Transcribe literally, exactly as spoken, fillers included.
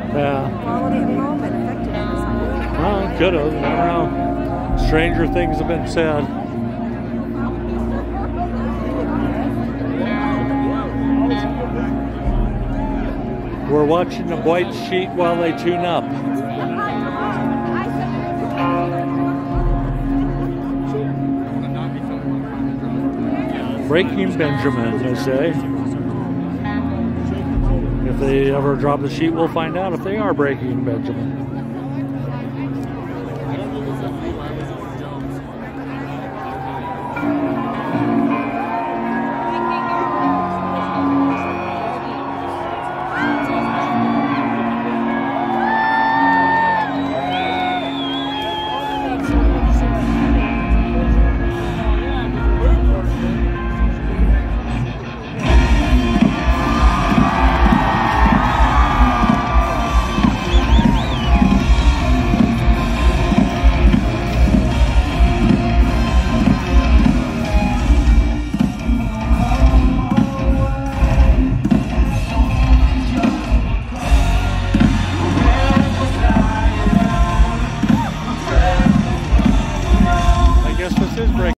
Yeah. Followed him home and affected him or something. Well, could have. I don't know. Stranger things have been said. We're watching the white sheet while they tune up. Breaking Benjamin, they say. If they ever drop the sheet, we'll find out if they are breaking Benjamin.